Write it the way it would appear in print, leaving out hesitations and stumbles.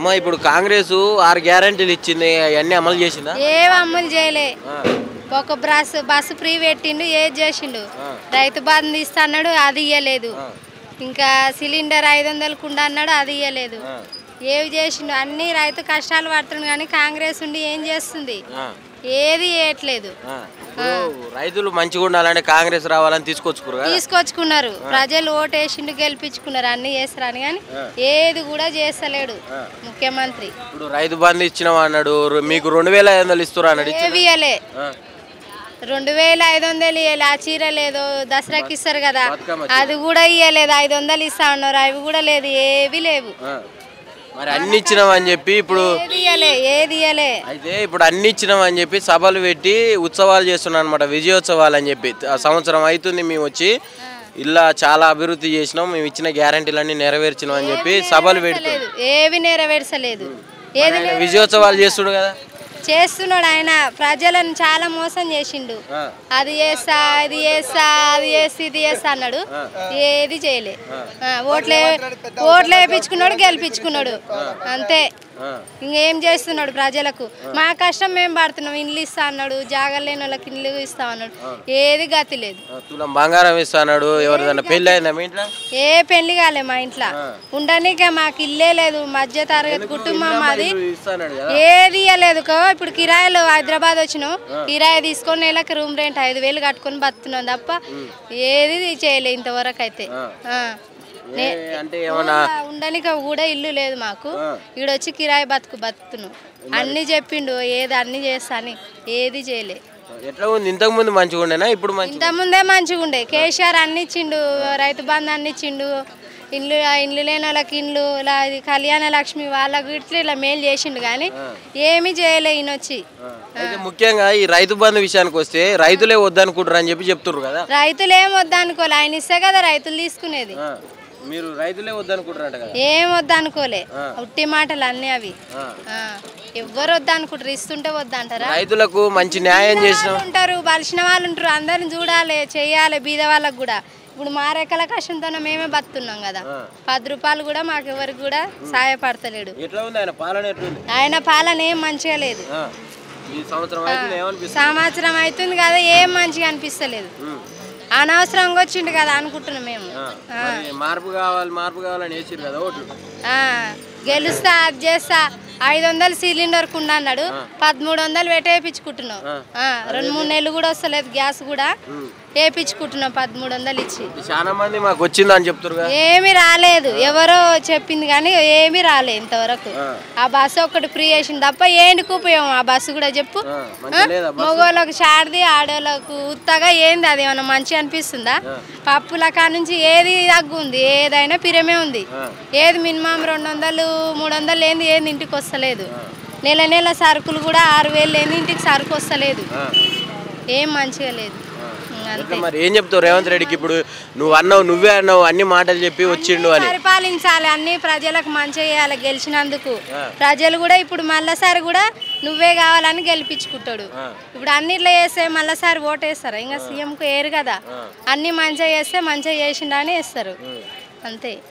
అమ్మ ఇప్పుడు కాంగ్రెస్ 6 గ్యారెంటీలు ఇచ్చింది, అవన్నీ అమలు చేసిందా? ఏవి అమలు చేయలే. ఒక బస్సు ఫ్రీ పెట్టిండు, ఏది చేసిండు. రైతు బంధు ఇస్తా అన్నాడు, అది ఇయ్యలేదు. ఇంకా సిలిండర్ 500 కుండా అన్నాడు, అది ఇయ్యలేదు. ఏవి చేసిండు? అన్ని రైతు కష్టాలు పడుతుంది కానీ కాంగ్రెస్ ఉండి ఏం చేస్తుంది? ఏది చేయట్లేదు. రైతులు మంచిగా ఉండాలంటే కాంగ్రెస్ రావాలని తీసుకొచ్చుకున్నారు. ప్రజలు ఓటేసిండు, గెలిపించుకున్నారు, అన్ని చేస్తారని కానీ ఏది కూడా చేస్తలేడు ముఖ్యమంత్రి. ఇప్పుడు రైతు బంధు ఇచ్చిన అన్నాడు, మీకు 2500 ఇస్తున్నారు అన్నాడు. ఏవి ఇయ్యలే. 2500 ఇయ్యలే. ఆ చీర లేదు, దసరాకి ఇస్తారు కదా, అది కూడా ఇయ్యలేదు. 500 ఇస్తా ఉన్నారు, అవి కూడా లేదు. ఏవి లేవు. మరి అన్ని ఇచ్చినామని చెప్పి ఇప్పుడు ఏది ఇయ్యలే. అయితే ఇప్పుడు అన్ని ఇచ్చినామని చెప్పి సభలు పెట్టి ఉత్సవాలు చేస్తున్నాం అనమాట, విజయోత్సవాలు అని చెప్పి. సంవత్సరం అవుతుంది మేము వచ్చి ఇలా చాలా అభివృద్ధి చేసినాం, మేము ఇచ్చిన గ్యారంటీలన్నీ నెరవేర్చినాం అని చెప్పి సభలు పెడుతున్నాడు. ఏవి నెరవేర్చలేదు. విజయోత్సవాలు చేస్తుడు కదా, చేస్తున్నాడు. ఆయన ప్రజలను చాలా మోసం చేసిండు. అది చేస్తా, ఇది చేస్తా, అది చేసి ఇది చేస్తా అన్నాడు, ఏది చేయలే. ఓట్లు వేయించుకున్నాడు, గెలిపించుకున్నాడు, అంతే. ఇంకేం చేస్తున్నాడు ప్రజలకు? మా కష్టం మేము పడుతున్నాం. ఇండ్లు ఇస్తా అన్నాడు, జాగాలు లేని వాళ్ళకి ఇండ్లు ఇస్తా అన్నాడు, ఏది గతి లేదు. బంగారం ఇస్తా అన్నాడు. ఎవరిదైనా పెళ్లి అయిందా మీ ఇంట్లో? ఏ పెళ్లి కాలే మా ఇంట్లో. ఉండనికే మాకు ఇల్లే లేదు. మధ్య తరగతి కుటుంబం మాది. ఏది ఇయ్యలేదు. ఇప్పుడు కిరాయిలు హైదరాబాద్ వచ్చినాం, కిరాయి తీసుకొని నెలకు రూమ్ రెంట్ 5000 కట్టుకొని బతున్నాం తప్ప ఏది చేయలేదు ఇంతవరకు అయితే. ఉండనిక కూడా ఇల్లు లేదు మాకు. ఈడొచ్చి కిరాయి బతుకుతున్నాం. అన్ని చెప్పిండు, ఏది అన్ని చేస్తా అని, ఏది చేయలే. ఎట్లా ఉంది? ఇంతకు ముందు మంచిగా ఉండేనా? ఇప్పుడు ఇంత ముందే మంచిగా ఉండే. కేసీఆర్ అన్ని ఇచ్చిండు, రైతు బంధు అన్ని ఇచ్చిండు, ఇండ్లు లేని వాళ్ళకి ఇండ్లు, ఇలా కళ్యాణ లక్ష్మి వాళ్ళకి ఇట్లా ఇలా మేలు చేసిండు కానీ ఏమి చేయలే ఈయనొచ్చి. ముఖ్యంగా ఈ రైతు బంధు విషయానికి వస్తే రైతులే వద్దనుకుంటారు అని చెప్పి చెప్తున్నారు కదా. రైతులు ఏం వద్దనుకోలే, ఆయన ఇస్తే కదా రైతులు తీసుకునేది. మీరు రైతులే వద్దనుకుంటారంట కదా? ఏం వద్దనుకోలే, ఉట్టి మాటలు అన్నీ అవి. ఎవ్వరు వద్దనుకుంటారు, ఇస్తుంటే వద్దంటారా? రైతులకు మంచి న్యాయం చేసిన ఉంటారు, బలిసిన వాళ్ళు ఉంటారు, అందరిని చూడాలి, చెయ్యాలి. బీద వాళ్ళకు కూడా ఇప్పుడు మా రెక్కల కష్టంతో మేమే బతున్నాం కదా. 10 రూపాయలు కూడా మాకు ఎవరికి కూడా సహాయపడతలేడు. ఆయన పాలన ఏం మంచిగా లేదు. సంవత్సరం అవుతుంది కదా, ఏం మంచిగా అనిపిస్తలేదు. అనవసరంగా వచ్చిండు కదా అనుకుంటున్నాం మేము. మార్పు కావాలని వేసిరు కదా ఓట్లు. గెలుస్తా, అది చేస్తా. 500 సిలిండర్ కుండా అన్నాడు, 1300 వేయించుకుంటున్నాం. 2-3 నెలలు కూడా వస్తలేదు గ్యాస్ కూడా, వేయించుకుంటున్నాం 1300 ఇచ్చి. చాలా మంది మాకు వచ్చిందని చెప్తారు. ఏమి రాలేదు, ఎవరో చెప్పింది కానీ ఏమి రాలేదు ఇంతవరకు. ఆ బస్సు ఒకటి ఫ్రీ చేసింది తప్ప ఏంటికి ఉపయోగం ఆ బస్సు కూడా చెప్పు? మగవాళ్ళకు షార్ది, ఆడవాళ్ళకు ఉత్తగా ఏంది? అది ఏమన్నా మంచి అనిపిస్తుందా? పప్పుల కానుంచి ఏది తగ్గుంది, ఏదైనా పిరమే ఉంది. ఏది మినిమం 200-300 లేని ఏంది ఇంటికి వస్తలేదు. నెల సరుకులు కూడా 6000 లేని ఇంటికి సరుకు వస్తలేదు. ఏం మంచిగా లేదు. మరి ఏం చెప్తావు రేవంత్ రెడ్డికి? ఇప్పుడు నువ్వే అన్నావు అన్ని మాటలు చెప్పి వచ్చిండు అని. పరిపాలించాలి, అన్ని ప్రజలకు మంచిగా చేయాలి. గెలిచినందుకు ప్రజలు కూడా ఇప్పుడు మళ్ళీసారి కూడా నువ్వే కావాలని గెలిపించుకుంటాడు. ఇప్పుడు అన్నిట్లో చేస్తే మళ్ళీసారి ఓటేస్తారు. ఇంకా సీఎంకు ఏరు కదా, అన్ని మంచిగా చేస్తే మంచిగా చేసిండని వేస్తారు, అంతే.